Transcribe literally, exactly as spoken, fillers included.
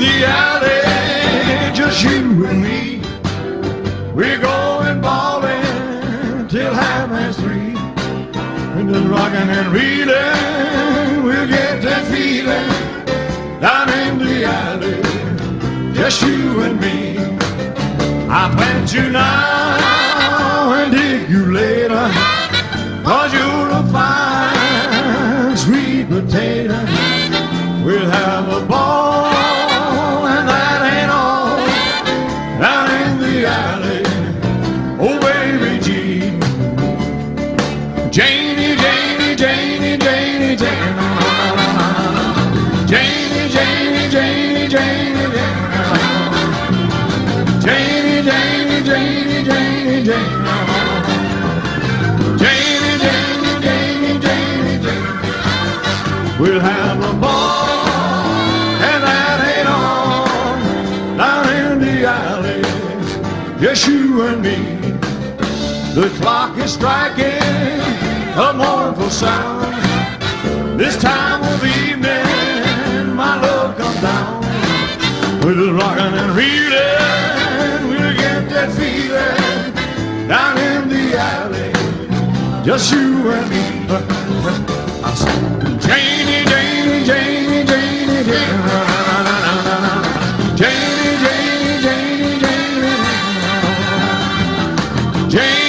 the alley, just you and me. We're going ballin' till half past three. And just rockin' and reelin', we'll get that feeling down in the alley, just you and me. I plant you now and dig you later, 'cause you're a fine sweet potato. We'll have a ball and that ain't all down in the alley. Oh baby Jean, Janie, Janie, Janie, Janie, Janie, Janie, Janie, Janie, Janie, Janie, Janie, Janie, Janie, Janie, Janie, Janie, Janie, Janie. We'll have a ball, and that ain't all down in the alley, just you and me. The clock is striking a mournful sound. This time of evening, my love comes down. We're just rockin' and reelin', we'll get that feeling down in the alley, just you and me. I said, Janie, Janie, Janie, Janie, Janie, Janie, Janie, Janie, Janie, Janie.